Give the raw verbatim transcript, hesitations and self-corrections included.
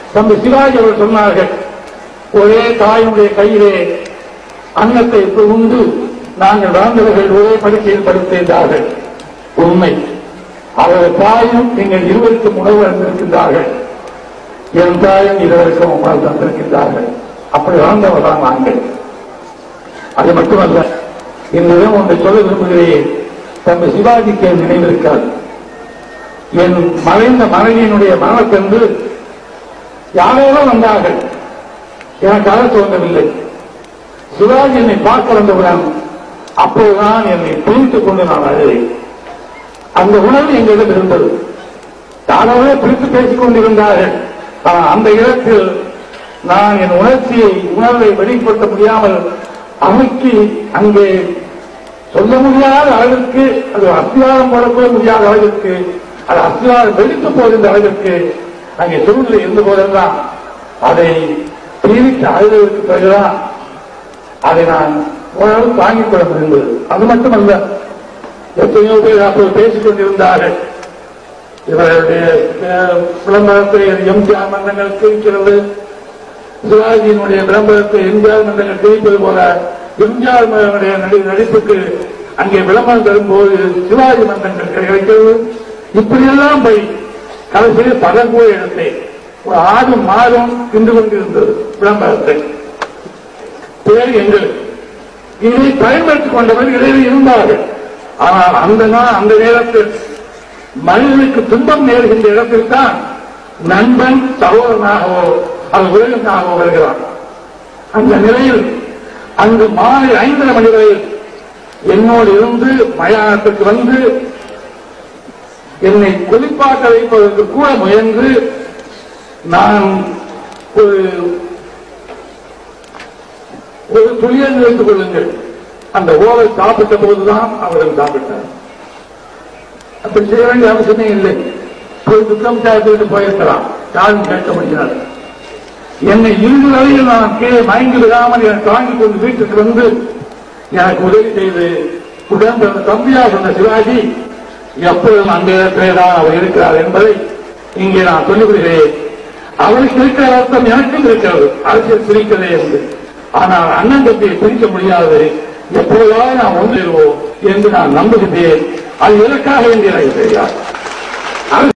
தம்பி சிவாஜி அவர்கள் சொன்னார்கள், ஒரே தாயுடைய கையிலே அன்னத்தை உண்டு நாங்கள் வாழ்ந்தவர்கள் ஒரே படுக்கையில் படுத்திருந்தார்கள். உண்மை. அவரது தாயும் நீங்கள் இருவருக்கும் உணவு அளித்திருக்கின்றார்கள். என் தாயும் இருவருக்கும் உணவு தந்திருக்கின்றார்கள். அப்படி வாழ்ந்தவர்கள் நாங்கள். அது மட்டுமல்ல, என்னிடம் ஒன்று சொல்ல விரும்புகிறேன். தம்பி சிவாஜிக்கு நினைவிருக்காது. என் மறைந்த மனைவியினுடைய மரணத்தன்று யாரோ வந்தார்கள். எனக்காக தோன்றவில்லை. சிவாஜி என்னை பார்க்க வந்தவுடன் அப்போதுதான் என்னை பிரித்துக் கொண்டு நான் அழுதேன். அந்த உணர்வு எங்களிடம் இருந்தது. யாரோவே பிரித்து பேசிக் கொண்டிருந்தார்கள். அந்த இடத்தில் நான் என் உணர்ச்சியை உணர்வை வெளிப்படுத்த முடியாமல் அமைக்கி அங்கே சொல்ல முடியாத அளவிற்கு, அது அஸ்திவாரம் போடக்கூட முடியாத அளவிற்கு, அது அஸ்திவாரம் வெடித்து போகின்ற அளவிற்கு அங்கே சூழ்நிலை இருந்த போதெல்லாம் அதை தீவித்து அழுதற்கு பிறகுதான் அதை நான் ஓரளவு தாங்கிக் கொள்ள முடிந்தது. அது மட்டுமல்ல, எத்தனையோ பேர் அப்போது பேசிக் கொண்டிருந்தார்கள். இவருடைய விளம்பரத்தை எம்ஜிஆர் மன்றங்கள் குறிக்கிறது, சிவாஜியினுடைய விளம்பரத்தை எம்ஜிஆர் மன்றங்கள் தெரிவிப்பது போல எம்ஜிஆர் நடிப்புக்கு அங்கே விளம்பரம் தரும்போது சிவாஜி மன்றங்கள் கிடைக்கிறது. இப்படியெல்லாம் போய் கடைசியில் பதக்கூட இடத்தை ஒரு ஆறு மாதம் தின்று கொண்டிருந்தது விளம்பரத்தை. பேர் எங்கள் இதை பயன்படுத்திக் கொண்டவர்கள் இடையில் இருந்தார்கள். ஆனால் அந்த அந்த நேரத்தில் மனிதனுக்கு துன்பம் நேருகின்ற இடத்தில் தான் நண்பன் சகோதரனாகவோ அது உலகனாகவோ வருகிறான். அந்த நிலையில் அங்கு மாலை ஐந்தரை மணி வரையில் என்னோடு இருந்து மயானத்துக்கு வந்து என்னை குளிப்பாக்க வைப்பதற்கு கூட முயன்று நான் ஒரு ஒரு துளியல் வைத்துக் கொள்ளுங்கள். அந்த ஓவை சாப்பிட்ட போதுதான் அவர்கள் சாப்பிட்டார். அப்படி செய்ய வேண்டிய அவசியமே இல்லை. போய் துக்கம் சாப்பிட்டு போயிருக்கலாம், யாரும் கேட்க முடியாது. என்னை இறுதி வரையில் நான் கீழே மயங்கி விடாமல் என்னை தாங்கிக் கொண்டு வீட்டுக்கு வந்து எனக்கு உதவி செய்து உடன் தம்பியா சொன்ன சிவாஜி எப்பொழுதும் அந்த இடத்திலே தான் அவர் இருக்கிறார் என்பதை இங்கே நான் சொல்லிவிடுகிறேன். அவருக்கு இருக்கிற அர்த்தம் எனக்கும் இருக்கிறது, அரசியல் பிரிக்கவே என்று. ஆனால் அண்ணன் தம்பியை பிரிக்க முடியாது. எப்பொழுதாவது நாம் ஒன்றிடுவோம் என்று நான் நம்புகிறேன். அது எதற்காக வேண்டிய